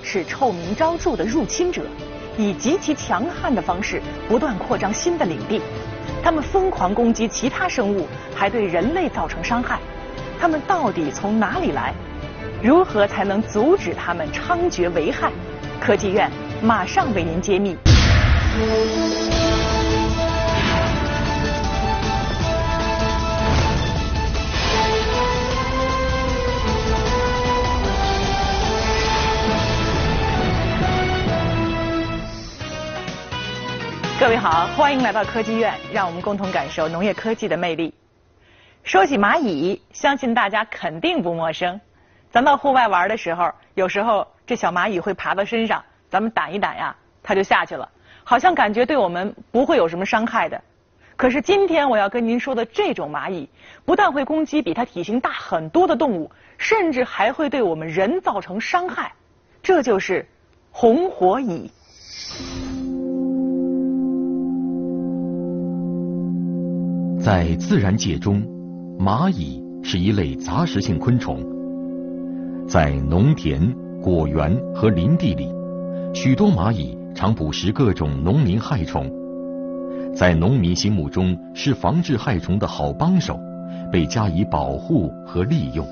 是臭名昭著的入侵者，以极其强悍的方式不断扩张新的领地。他们疯狂攻击其他生物，还对人类造成伤害。他们到底从哪里来？如何才能阻止他们猖獗为害？科技院马上为您揭秘。各位好，欢迎来到科技院，让我们共同感受农业科技的魅力。说起蚂蚁，相信大家肯定不陌生。咱到户外玩的时候，有时候这小蚂蚁会爬到身上，咱们掸一掸呀，它就下去了，好像感觉对我们不会有什么伤害的。可是今天我要跟您说的这种蚂蚁，不但会攻击比它体型大很多的动物，甚至还会对我们人造成伤害。这就是红火蚁。 在自然界中，蚂蚁是一类杂食性昆虫。在农田、果园和林地里，许多蚂蚁常捕食各种农民害虫，在农民心目中是防治害虫的好帮手，被加以保护和利用。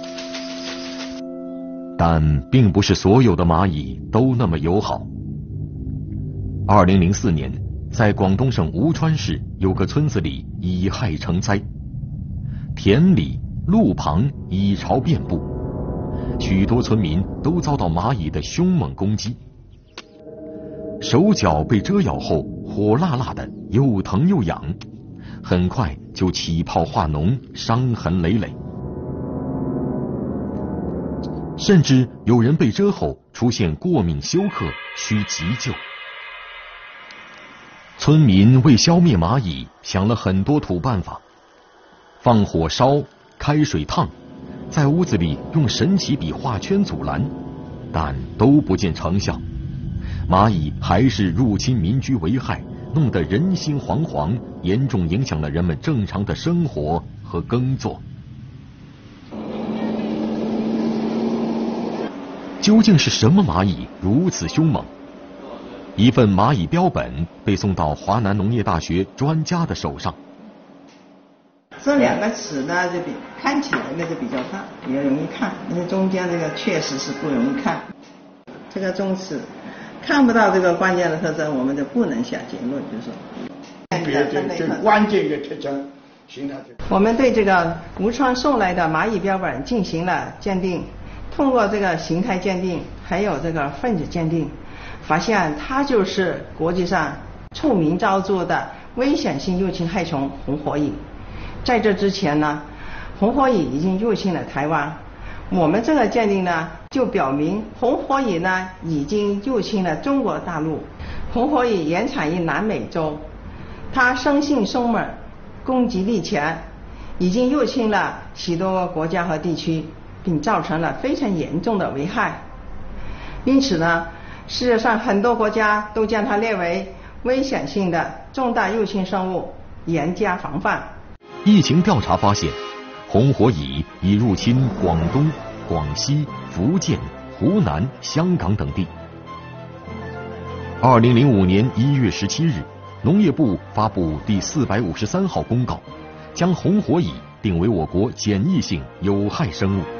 但并不是所有的蚂蚁都那么友好。2004年，在广东省吴川市有个村子里蚁害成灾，田里、路旁蚁巢遍布，许多村民都遭到蚂蚁的凶猛攻击，手脚被蛰咬后火辣辣的，又疼又痒，很快就起泡化脓，伤痕累累，甚至有人被蛰后出现过敏休克，需急救。村民为消灭蚂蚁想了很多土办法，放火烧，开水烫，在屋子里用神奇笔画圈阻拦，但都不见成效。蚂蚁还是入侵民居为害，弄得人心惶惶，严重影响了人们正常的生活和耕作。究竟是什么蚂蚁如此凶猛？一份蚂蚁标本被送到华南农业大学专家的手上。 这两个齿呢，就看起来那就比较大，比较容易看，但是中间这个确实是不容易看。这个中齿看不到这个关键的特征，我们就不能下结论，就是最关键的特征。 我们对这个吴川送来的蚂蚁标本进行了鉴定，通过这个形态鉴定，还有这个分子鉴定，发现它就是国际上臭名昭著的危险性入侵害虫红火蚁。在这之前呢，红火蚁已经入侵了台湾，我们这个鉴定呢，就表明红火蚁呢已经入侵了中国大陆。红火蚁原产于南美洲，它生性凶猛，攻击力强，已经入侵了许多国家和地区，并造成了非常严重的危害。因此呢，世界上很多国家都将它列为危险性的重大入侵生物，严加防范。 疫情调查发现，红火蚁已入侵广东、广西、福建、湖南、香港等地。2005年1月17日，农业部发布第453号公告，将红火蚁定为我国检疫性有害生物。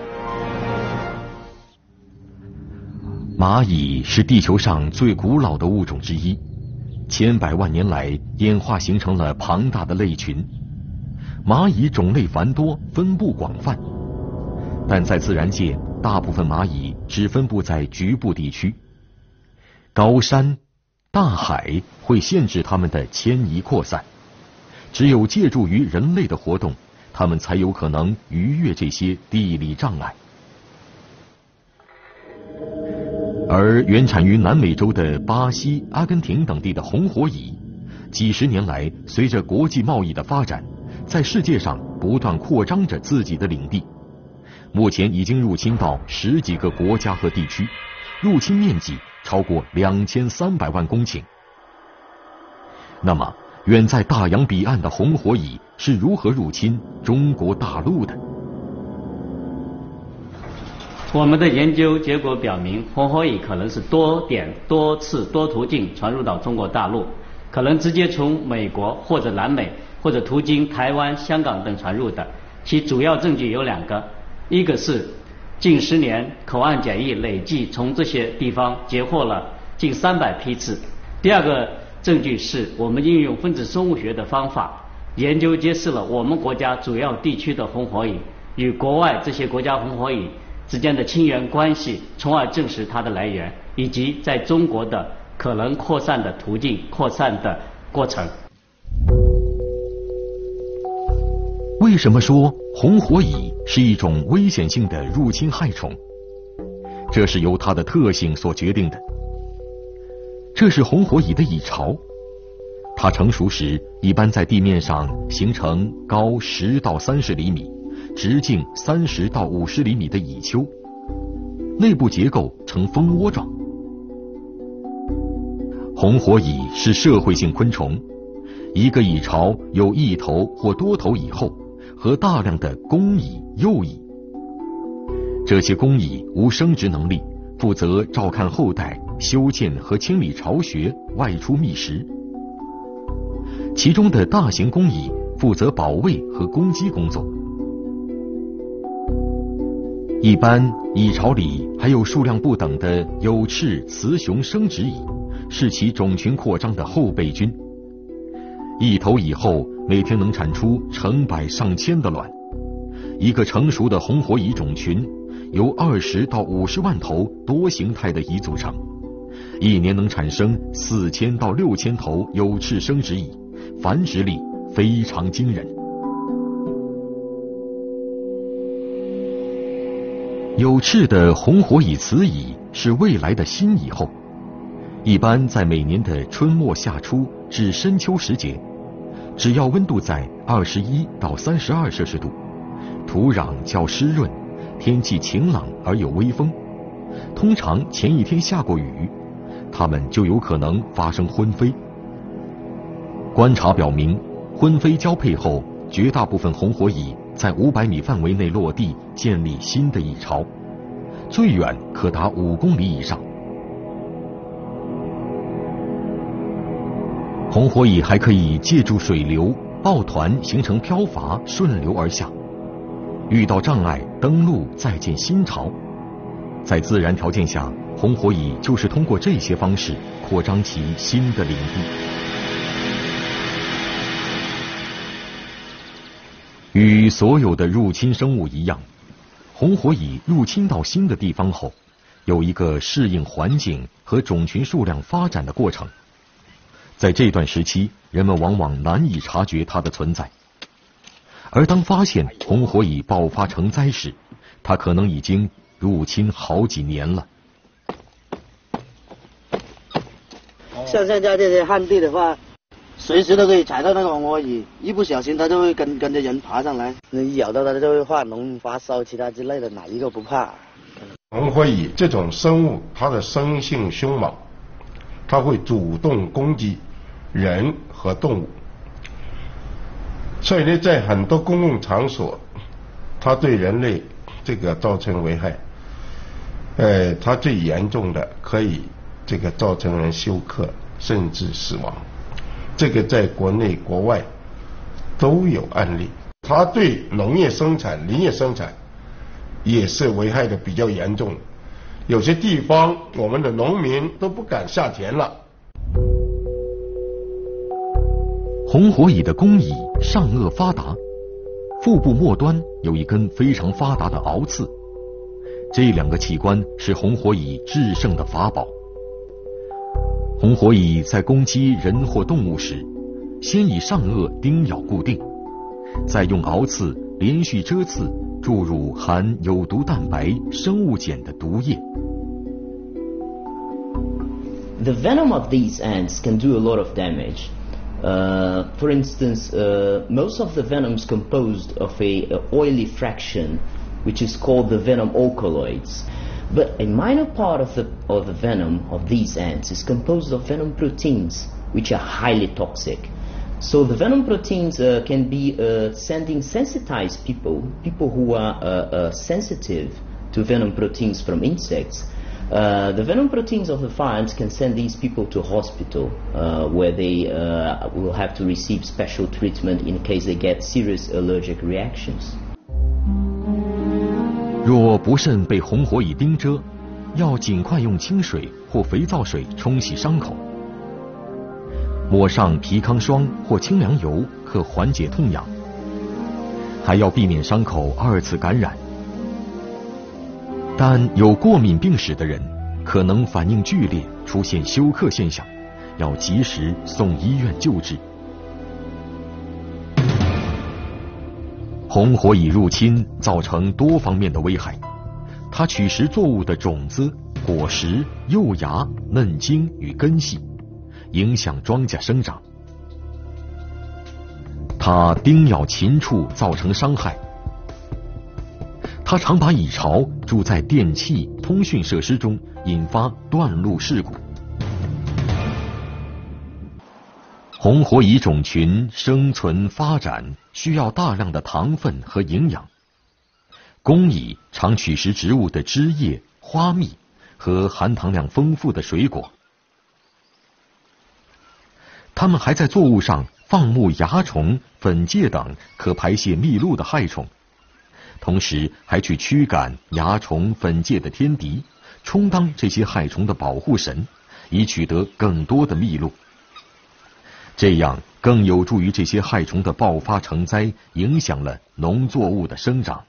蚂蚁是地球上最古老的物种之一，千百万年来演化形成了庞大的类群。蚂蚁种类繁多，分布广泛，但在自然界，大部分蚂蚁只分布在局部地区。高山、大海会限制它们的迁移扩散，只有借助于人类的活动，它们才有可能逾越这些地理障碍。而原产于南美洲的巴西、阿根廷等地的红火蚁，几十年来随着国际贸易的发展，在世界上不断扩张着自己的领地，目前已经入侵到10几个国家和地区，入侵面积超过2300万公顷。那么，远在大洋彼岸的红火蚁是如何入侵中国大陆的？ 我们的研究结果表明，红火蚁可能是多点、多次、多途径传入到中国大陆，可能直接从美国或者南美，或者途经台湾、香港等传入的。其主要证据有2个，一个是近10年口岸检疫累计从这些地方截获了近300批次。第二个证据是我们应用分子生物学的方法，研究揭示了我们国家主要地区的红火蚁与国外这些国家红火蚁之间的亲缘关系，从而证实它的来源以及在中国的可能扩散的途径、扩散的过程。 为什么说红火蚁是一种危险性的入侵害虫？这是由它的特性所决定的。这是红火蚁的蚁巢，它成熟时一般在地面上形成高10到30厘米、直径30到50厘米的蚁丘，内部结构呈蜂窝状。红火蚁是社会性昆虫，一个蚁巢有1头或多头蚁后和大量的公蚁、幼蚁。这些公蚁无生殖能力，负责照看后代、修建和清理巢穴、外出觅食。其中的大型公蚁负责保卫和攻击工作。一般蚁巢里还有数量不等的有翅雌雄生殖蚁，是其种群扩张的后备军。一头蚁后每天能产出成百上千的卵。一个成熟的红火蚁种群由20到50万头多形态的蚁组成，一年能产生4000到6000头有翅生殖蚁，繁殖力非常惊人。有翅的红火蚁雌蚁是未来的新蚁后，一般在每年的春末夏初至深秋时节，只要温度在21到32摄氏度，土壤较湿润，天气晴朗而有微风，通常前一天下过雨，它们就有可能发生婚飞。观察表明，婚飞交配后，绝大部分红火蚁在500米范围内落地建立新的蚁巢，最远可达5公里以上。红火蚁还可以借助水流抱团形成漂筏，顺流而下，遇到障碍登陆再建新巢。在自然条件下，红火蚁就是通过这些方式扩张其新的领地。与所有的入侵生物一样，红火蚁入侵到新的地方后，有一个适应环境和种群数量发展的过程。在这段时期，人们往往难以察觉它的存在。而当发现红火蚁爆发成灾时，它可能已经入侵好几年了。 像现在这些旱地的话，随时都可以踩到那个红火蚁，一不小心它就会跟着人爬上来，你咬到它就会发脓、发烧，其他之类的哪一个不怕？ 红火蚁这种生物，它的生性凶猛，它会主动攻击人和动物，所以呢，在很多公共场所，它对人类这个造成危害。它最严重的可以这个造成人休克甚至死亡，这个在国内国外都有案例。它对农业生产、林业生产也是危害的比较严重，有些地方我们的农民都不敢下田了。 红火蚁的公蚁上颚发达，腹部末端有一根非常发达的螯刺，这2个器官是红火蚁制胜的法宝。红火蚁在攻击人或动物时，先以上颚叮咬固定，再用螯刺连续蛰刺注入含有毒蛋白、生物碱的毒液。 The venom of these ants can do a lot of damage. For instance, most of the venom is composed of a oily fraction, which is called the venom alkaloids. But a minor part of the venom of these ants is composed of venom proteins, which are highly toxic. So the venom proteins can be sensitized people who are sensitive to venom proteins from insects. The venom proteins of the fire ants can send these people to hospital where they will have to receive special treatment in case they get serious allergic reactions. 若不慎被红火蚁叮蛰，要尽快用清水或肥皂水冲洗伤口，抹上皮康霜或清凉油可缓解痛痒，还要避免伤口2次感染。但有过敏病史的人可能反应剧烈，出现休克现象，要及时送医院救治。红火蚁入侵造成多方面的危害，它取食作物的种子、果实、幼芽、嫩茎与根系，影响庄稼生长。它叮咬禽畜，造成伤害。它常把蚁巢筑在电气、通讯设施中，引发断路事故。红火蚁种群生存发展需要大量的糖分和营养。公蚁常取食植物的枝叶、花蜜和含糖量丰富的水果。它们还在作物上放牧蚜虫、粉介等可排泄蜜露的害虫，同时还去驱赶蚜虫、粉介的天敌，充当这些害虫的保护神，以取得更多的蜜露。这样更有助于这些害虫的爆发成灾，影响了农作物的生长。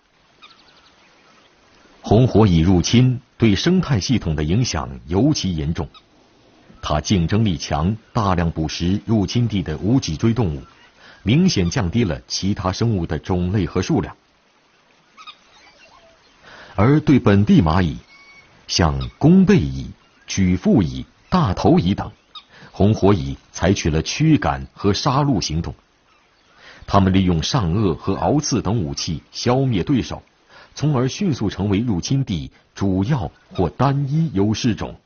红火蚁入侵对生态系统的影响尤其严重，它竞争力强，大量捕食入侵地的无脊椎动物，明显降低了其他生物的种类和数量。而对本地蚂蚁，像弓背蚁、举腹蚁、大头蚁等，红火蚁采取了驱赶和杀戮行动。它们利用上颚和螯刺等武器消灭对手，从而迅速成为入侵地主要或单一优势种。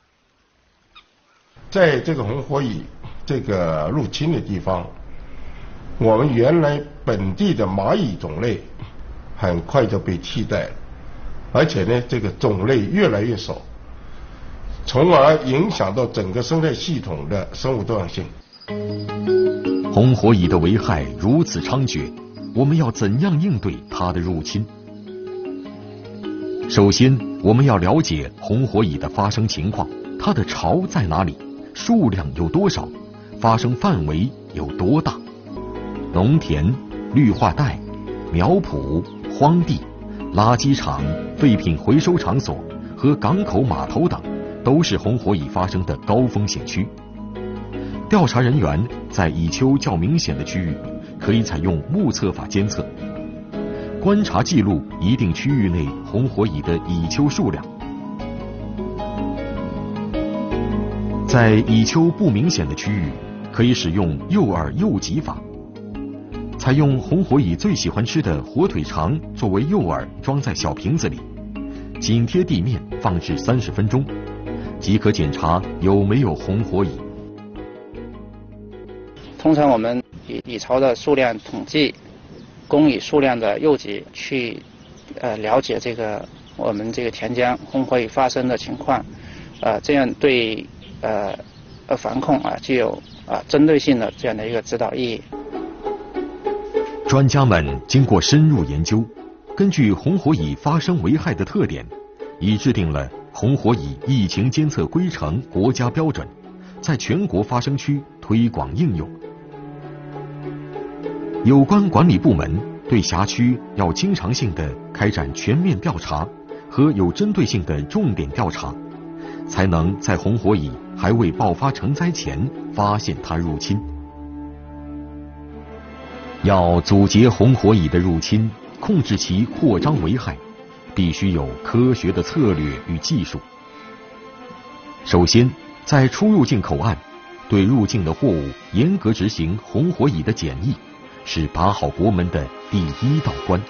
在这个红火蚁这个入侵的地方，我们原来本地的蚂蚁种类很快就被替代了，而且呢，这个种类越来越少，从而影响到整个生态系统的生物多样性。 红火蚁的危害如此猖獗，我们要怎样应对它的入侵？首先，我们要了解红火蚁的发生情况，它的巢在哪里，数量有多少，发生范围有多大。农田、绿化带、苗圃、荒地、垃圾场、废品回收场所和港口码头等，都是红火蚁发生的高风险区。调查人员在蚁丘较明显的区域，可以采用目测法监测，观察记录一定区域内红火蚁的蚁丘数量。在蚁丘不明显的区域，可以使用诱饵诱集法，采用红火蚁最喜欢吃的火腿肠作为诱饵，装在小瓶子里，紧贴地面放置30分钟，即可检查有没有红火蚁。 通常我们以蚁巢的数量统计、公蚁数量的诱集去了解这个我们这个田间红火蚁发生的情况，这样对防控具有针对性的这样的一个指导意义。 专家们经过深入研究，根据红火蚁发生危害的特点，已制定了红火蚁疫情监测规程国家标准，在全国发生区推广应用。有关管理部门对辖区要经常性的开展全面调查和有针对性的重点调查，才能在红火蚁还未爆发成灾前发现它入侵。要阻截红火蚁的入侵，控制其扩张危害，必须有科学的策略与技术。首先，在出入境口岸，对入境的货物严格执行红火蚁的检疫，是把好国门的第一道关。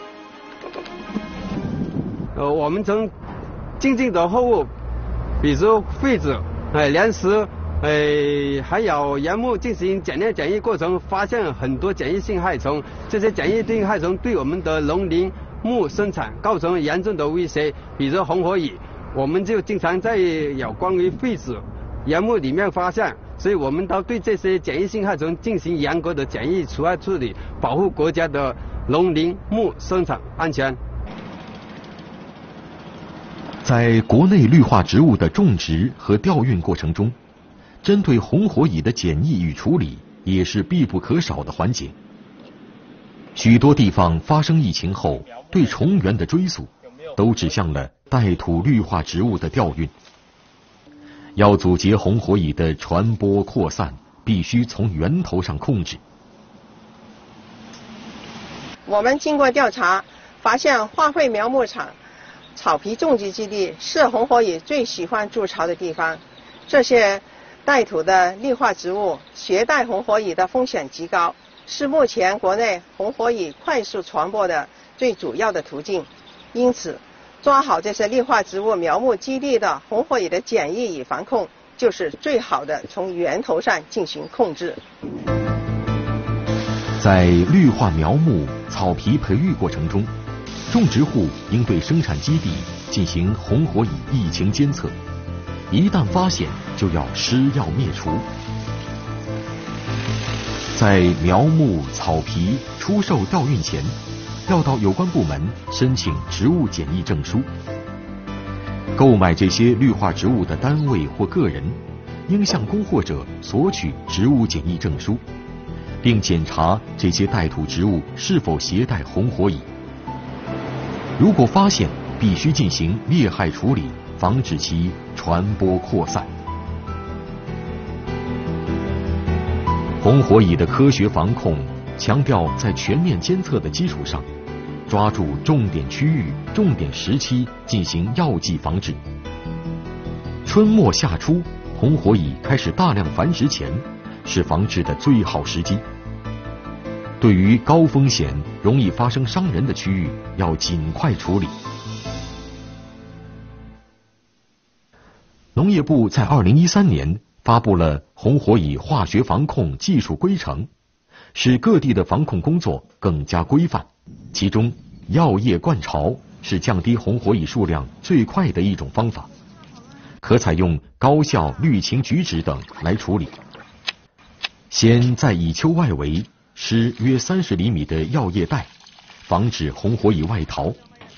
我们从进境的货物，比如废纸、粮食、还有原木进行检验检疫过程，发现很多检疫性害虫。这些检疫性害虫对我们的农林木生产构成严重的威胁，比如红火蚁，我们就经常在有关于废纸、原木里面发现，所以我们都对这些检疫性害虫进行严格的检疫除害处理，保护国家的农林牧生产安全。 在国内绿化植物的种植和调运过程中，针对红火蚁的检疫与处理也是必不可少的环节。许多地方发生疫情后，对虫源的追溯都指向了带土绿化植物的调运。要阻截红火蚁的传播扩散，必须从源头上控制。 我们经过调查，发现花卉苗牧场、草皮种植基地是红火蚁最喜欢筑巢的地方。这些带土的绿化植物携带红火蚁的风险极高，是目前国内红火蚁快速传播的最主要的途径。因此，抓好这些绿化植物苗木基地的红火蚁的检疫与防控，就是最好的从源头上进行控制。 在绿化苗木、草皮培育过程中，种植户应对生产基地进行红火蚁疫情监测，一旦发现就要施药灭除。在苗木、草皮出售调运前，要到有关部门申请植物检疫证书。购买这些绿化植物的单位或个人，应向供货者索取植物检疫证书，并检查这些带土植物是否携带红火蚁。如果发现，必须进行灭害处理，防止其传播扩散。红火蚁的科学防控强调在全面监测的基础上，抓住重点区域、重点时期进行药剂防治。春末夏初，红火蚁开始大量繁殖前，是防治的最好时机。对于高风险、容易发生伤人的区域，要尽快处理。农业部在2013年发布了红火蚁化学防控技术规程，使各地的防控工作更加规范。其中，药液灌巢是降低红火蚁数量最快的一种方法，可采用高效滤嗪菊酯等来处理。先在蚁丘外围施约30厘米的药液带，防止红火蚁外逃。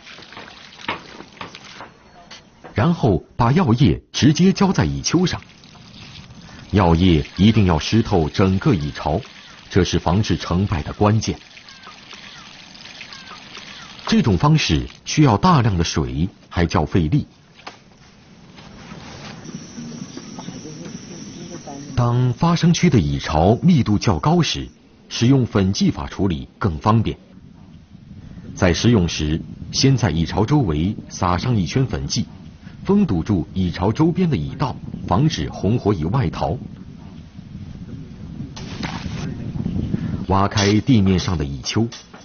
然后把药液直接浇在蚁丘上，药液一定要湿透整个蚁巢，这是防治成败的关键。这种方式需要大量的水，还较费力。当发生区的蚁巢密度较高时，使用粉剂法处理更方便。在施用时，先在蚁巢周围撒上一圈粉剂，封堵住蚁巢周边的蚁道，防止红火蚁外逃。挖开地面上的蚁丘，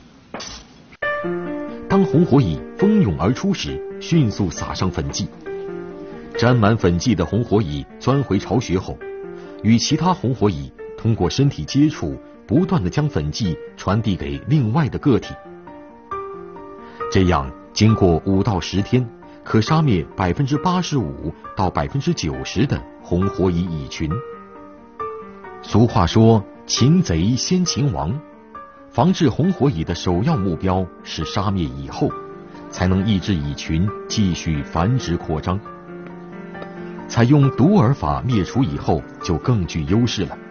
当红火蚁蜂拥而出时，迅速撒上粉剂。沾满粉剂的红火蚁钻回巢穴后，与其他红火蚁通过身体接触，不断地将粉剂传递给另外的个体。这样，经过5到10天，可杀灭85%到90%的红火蚁蚁群。俗话说，擒贼先擒王，防治红火蚁的首要目标是杀灭蚁后，才能抑制蚁群继续繁殖扩张。采用毒饵法灭除蚁后，就更具优势了。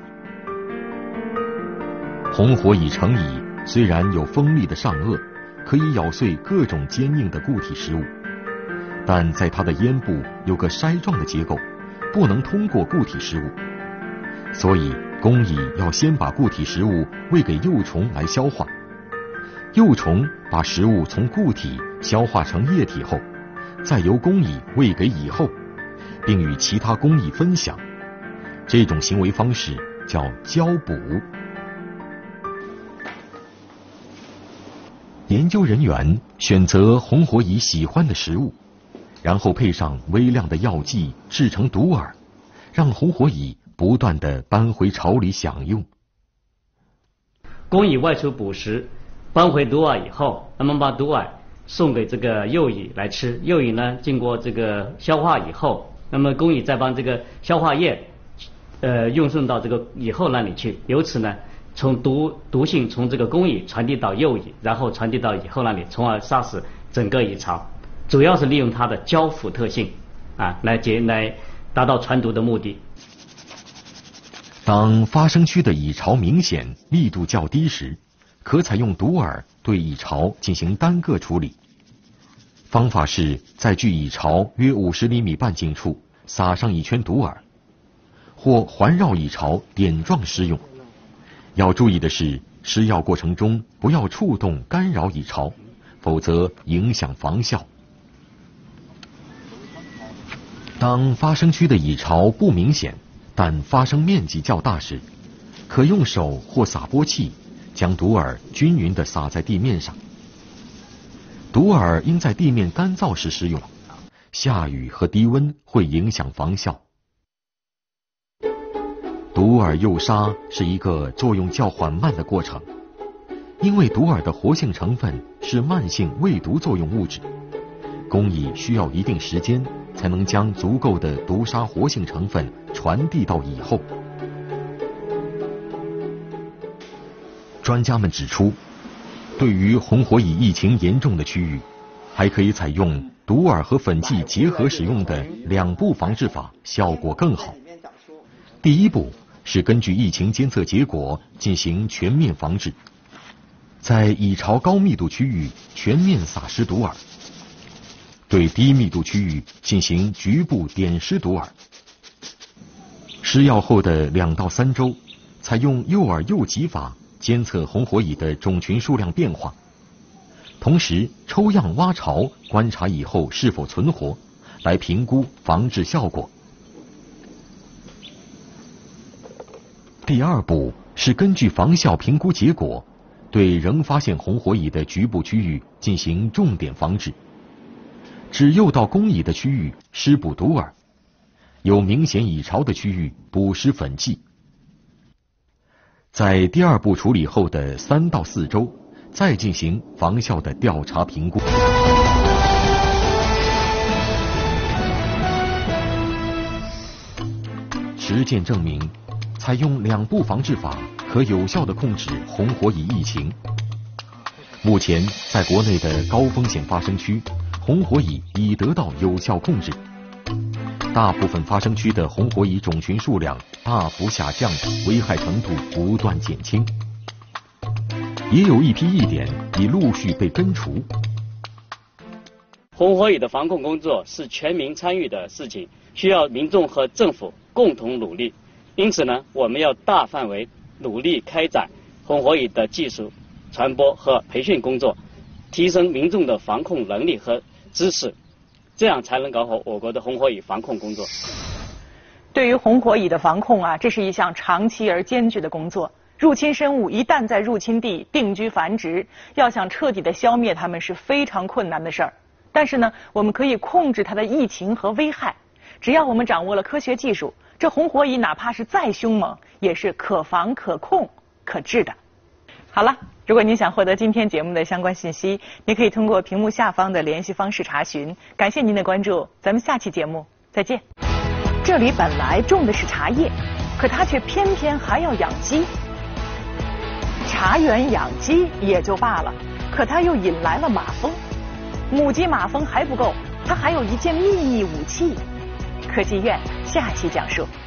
红火蚁成蚁虽然有锋利的上颚，可以咬碎各种坚硬的固体食物，但在它的咽部有个筛状的结构，不能通过固体食物，所以工蚁要先把固体食物喂给幼虫来消化，幼虫把食物从固体消化成液体后，再由工蚁喂给蚁后，并与其他工蚁分享。这种行为方式叫交补。研究人员选择红火蚁喜欢的食物，然后配上微量的药剂制成毒饵，让红火蚁不断地搬回巢里享用。 工蚁外出捕食，搬回毒饵以后，那么把毒饵送给这个幼蚁来吃。幼蚁呢，经过这个消化以后，那么工蚁再帮这个消化液运送到这个蚁后那里去，由此呢，从毒性从这个工蚁传递到幼蚁，然后传递到蚁后那里，从而杀死整个蚁巢。主要是利用它的交腐特性来达到传毒的目的。 当发生区的蚁巢明显密度较低时，可采用毒饵对蚁巢进行单个处理。方法是在距蚁巢约50厘米半径处撒上一圈毒饵，或环绕蚁巢点状施用。要注意的是，施药过程中不要触动干扰蚁巢，否则影响防效。当发生区的蚁巢不明显，但发生面积较大时，可用手或撒播器将毒饵均匀地撒在地面上。毒饵应在地面干燥时施用，下雨和低温会影响防效。毒饵诱杀是一个作用较缓慢的过程，因为毒饵的活性成分是慢性胃毒作用物质，工蚁需要一定时间才能将足够的毒杀活性成分传递到蚁后。专家们指出，对于红火蚁疫情严重的区域，还可以采用毒饵和粉剂结合使用的2步防治法，效果更好。第一步是根据疫情监测结果进行全面防治，在蚁巢高密度区域全面撒施毒饵，对低密度区域进行局部点施毒饵。施药后的2到3周，采用诱饵诱集法监测红火蚁的种群数量变化，同时抽样挖巢观察蚁后是否存活，来评估防治效果。第二步是根据防效评估结果，对仍发现红火蚁的局部区域进行重点防治，只诱到工蚁的区域施补毒饵，有明显蚁巢的区域补施粉剂。在第二步处理后的3到4周，再进行防效的调查评估。实践证明，采用2步防治法可有效地控制红火蚁疫情。目前，在国内的高风险发生区，红火蚁已得到有效控制，大部分发生区的红火蚁种群数量大幅下降，危害程度不断减轻。也有一批疫点已陆续被根除。 红火蚁的防控工作是全民参与的事情，需要民众和政府共同努力。因此呢，我们要大范围努力开展红火蚁的技术传播和培训工作，提升民众的防控能力和知识，这样才能搞好我国的红火蚁防控工作。 对于红火蚁的防控这是一项长期而艰巨的工作。入侵生物一旦在入侵地定居繁殖，要想彻底的消灭它们是非常困难的事儿。但是呢，我们可以控制它的疫情和危害。只要我们掌握了科学技术，这红火蚁哪怕是再凶猛，也是可防可控可治的。好了，如果您想获得今天节目的相关信息，您可以通过屏幕下方的联系方式查询。感谢您的关注，咱们下期节目再见。这里本来种的是茶叶，可它却偏偏还要养鸡。茶园养鸡也就罢了，可它又引来了马蜂。母鸡马蜂还不够，它还有一件秘密武器。科技院下期讲述。